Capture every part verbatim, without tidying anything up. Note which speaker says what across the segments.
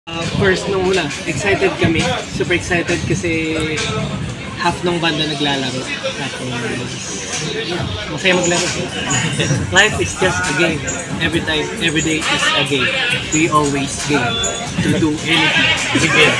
Speaker 1: Uh, first nung una, excited kami. Super excited kasi half ng banda naglalaro. Tapos, yeah, masaya maglaro. Life is just a game. Every time, every day is a game. We always game to do anything. We game.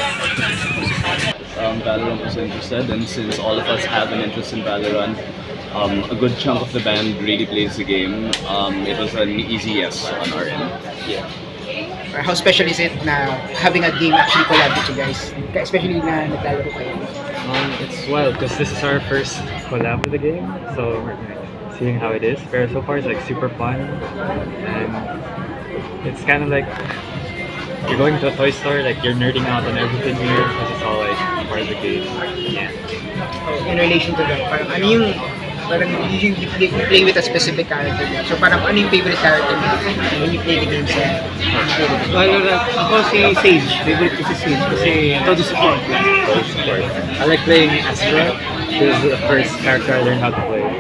Speaker 2: Um, Valorant was interested, and since all of us have an interest in Valorant, um, a good chunk of the band really plays the game. Um, it was an easy yes on our end.
Speaker 1: Yeah.
Speaker 3: How special is it na having a game actually collab with you guys? Especially na naglalaro kayo.
Speaker 4: Um, it's wild because this is our first collab with the game, so we're seeing how it is. But so far it's like super fun, and it's kind of like you're going to a toy store, like you're nerding out on everything here because it's all like part of the game. Yeah.
Speaker 3: In relation to that, parang ano yung parang you, you, play, you play with a specific character. So parang ano yung favorite character mo when you play the game sa
Speaker 1: Valorant, ako si Sage. Favorite ko si Sage kasi todo support.
Speaker 4: Todo support. I like playing Astra. This is the first character I learned how to play.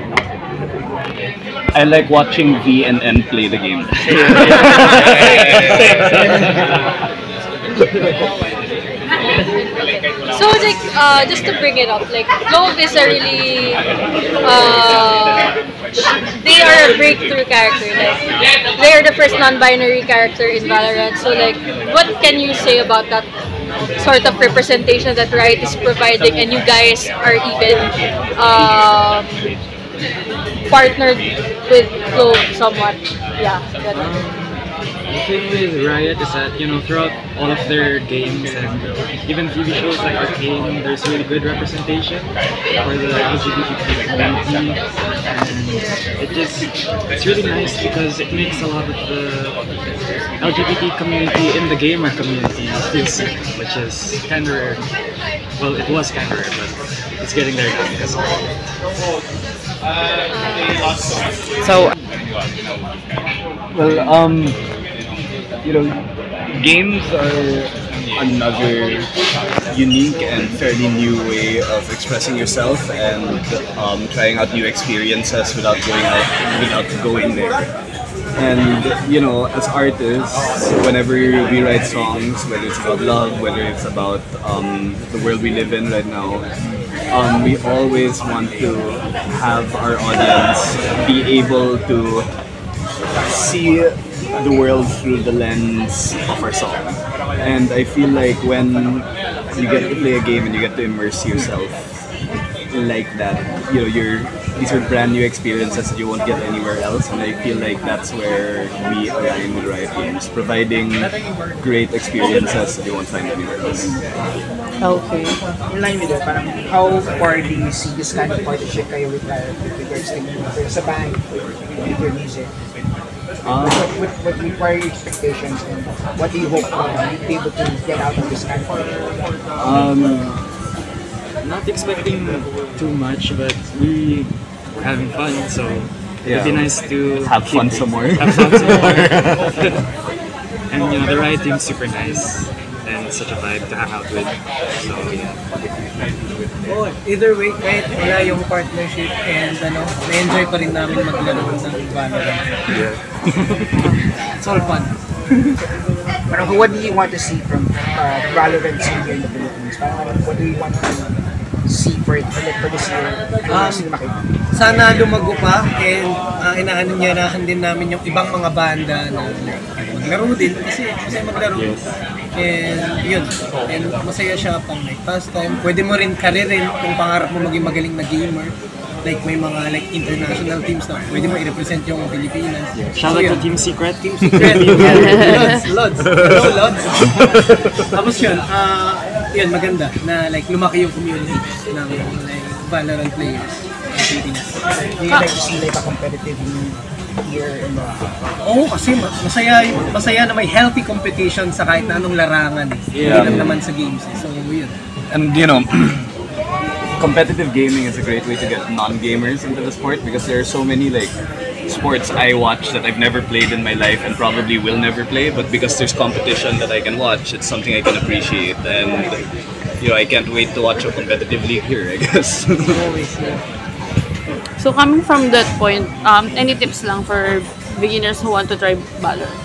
Speaker 2: I like watching V and N play the game.
Speaker 5: So like uh, just to bring it up, like Clove is a really uh, they are a breakthrough character. Like they are the first non-binary character in Valorant. So like, what can you say about that sort of representation that Riot is providing, and you guys are even um, partnered with Clove somewhat? Yeah. That.
Speaker 4: The thing with Riot is that, you know, throughout all of their games and even T V shows like Arcane, there's really good representation for the L G B T Q community, and it just, it's really nice because it makes a lot of the L G B T community in the gamer community feel seen, which is kind of rare. Well, it was kind of rare, but it's getting there now because of it.
Speaker 3: So,
Speaker 2: Well, um, you know, games are another unique and fairly new way of expressing yourself and um, trying out new experiences without going out, without going there. And you know, as artists, whenever we write songs, whether it's about love, whether it's about um, the world we live in right now, um, we always want to have our audience be able to see the world through the lens of our song. And I feel like when you get to play a game and you get to immerse yourself like that, you know, you're these are brand new experiences that you won't get anywhere else, and I feel like that's where we align with Riot Games, providing great experiences that you won't find anywhere else.
Speaker 3: okay. In line with that, parang how far do you see this kind of partnership kayo with Riot with regards to sa band, with your music?
Speaker 2: Um,
Speaker 3: What, what, what require your expectations, and what do you hope uh, you'll be able to get out of this kind of partnership?
Speaker 2: um,
Speaker 4: Not expecting too much, but we we're having fun, so
Speaker 2: Yeah.
Speaker 4: it'd be nice to
Speaker 2: have
Speaker 4: keep-
Speaker 2: fun some more.
Speaker 4: Have fun some more. And you know, the Riot team's super nice and such a vibe to hang out with. So yeah.
Speaker 1: Oh, either way, kahit wala yung partnership and ano, na-enjoy pa rin namin maglaro ng Valorant.
Speaker 2: Yeah.
Speaker 1: It's all fun.
Speaker 3: Parang what do you want to see from uh, Valorant scene here in the Philippines? Parang what do you want to see for it, for, for this year?
Speaker 1: Um,
Speaker 3: Um,
Speaker 1: Sana lumago pa, and uh, inaano niya nahan din namin yung ibang mga banda na maglaro din kasi masaya maglaro. And yun, and masaya siya pang like pastime. Pwede mo rin karirin kung pangarap mo maging magaling na gamer. Like may mga like international teams na pwede mo i-represent yung Pilipinas.
Speaker 4: Shout
Speaker 1: So,
Speaker 4: out
Speaker 1: yun.
Speaker 4: to Team Secret.
Speaker 1: Team Secret. Lods, Lods. Hello, Lods. Tapos yun, ah, yun, maganda na like lumaki yung community ng like Valorant players sa Pilipinas.
Speaker 3: do you like to see like a competitive here in the
Speaker 1: Oo, kasi ma- masaya, masaya na may healthy competition sa kahit na anong larangan eh.
Speaker 2: Yeah.
Speaker 1: Hindi lang naman sa games eh. So yun.
Speaker 2: And you know, competitive gaming is a great way to get non-gamers into the sport because there are so many like sports I watch that I've never played in my life and probably will never play, but because there's competition that I can watch, it's something I can appreciate, and you know, I can't wait to watch a competitive league here, I guess.
Speaker 1: Always, yeah.
Speaker 6: So coming from that point, um, any tips lang for beginners who want to try Valorant?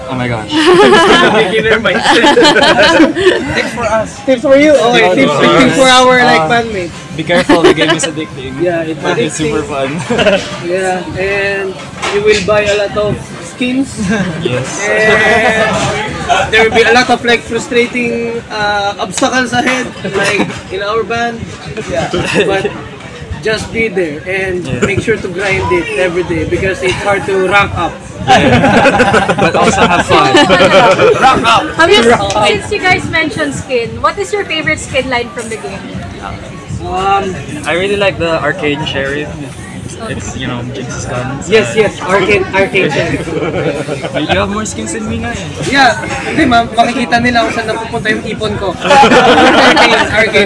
Speaker 4: Oh my gosh.
Speaker 1: Beginner mindset. Tips for us. Tips for you? Okay,
Speaker 2: Yeah,
Speaker 1: tips,
Speaker 2: tips.
Speaker 1: tips for our
Speaker 4: Uh,
Speaker 1: like bandmates.
Speaker 4: Be careful, the game is addicting.
Speaker 1: Yeah, it's
Speaker 4: But it's
Speaker 1: addicting.
Speaker 4: super fun.
Speaker 1: Yeah, and you will buy a lot of skins.
Speaker 4: Yes.
Speaker 1: And there will be a lot of like frustrating uh, obstacles ahead, like in our band. Yeah, but just be there and
Speaker 4: Yeah.
Speaker 1: make sure to grind it every day because it's hard to rank up.
Speaker 4: But also have fun.
Speaker 1: Rank up.
Speaker 5: Have you, since you guys mentioned skin, what is your favorite skin line from the game?
Speaker 1: Um,
Speaker 4: I really like the arcade sheriff. It's, you know, Jinx's guns.
Speaker 1: yes, yes, arcade, arcade.
Speaker 4: You have more skins than me na eh.
Speaker 1: Yeah, hindi ma'am, makikita nila kung saan napupunta yung ipon ko. Arcade, arcade.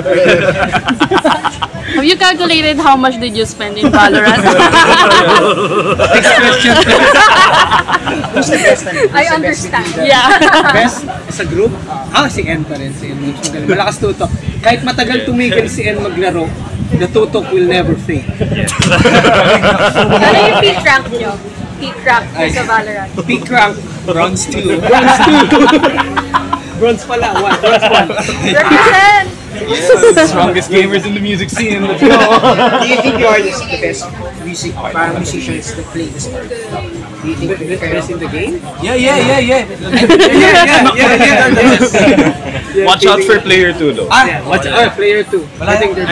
Speaker 6: Have you calculated how much did you spend in Valorant?
Speaker 1: Next question.
Speaker 3: Who's the best? ano? Who's
Speaker 5: I
Speaker 3: the best
Speaker 5: understand.
Speaker 3: between the-
Speaker 6: Yeah.
Speaker 1: Best sa group? Ah, si N pa rin. Si N. Magaling. Malakas tutok. Kahit matagal tumigil si N maglaro, the tutok will never fade.
Speaker 5: Ano yung peak rank nyo? Peak rank nyo sa Valorant?
Speaker 1: Peak rank,
Speaker 4: Bronze two.
Speaker 1: bronze two. Bronze pala, one. Bronze one.
Speaker 5: Represent!
Speaker 2: Strongest gamers in the music scene. Let's go.
Speaker 3: Do you think you are the the best music, parang musicians that play this part? Do you think
Speaker 1: Best
Speaker 3: kayo?
Speaker 1: best in the game?
Speaker 2: Yeah, yeah, yeah, yeah.
Speaker 1: Yeah, yeah, yeah, yeah, yes. Yeah,
Speaker 2: Watch out for player two though.
Speaker 1: Ah, watch out, player two. I think they're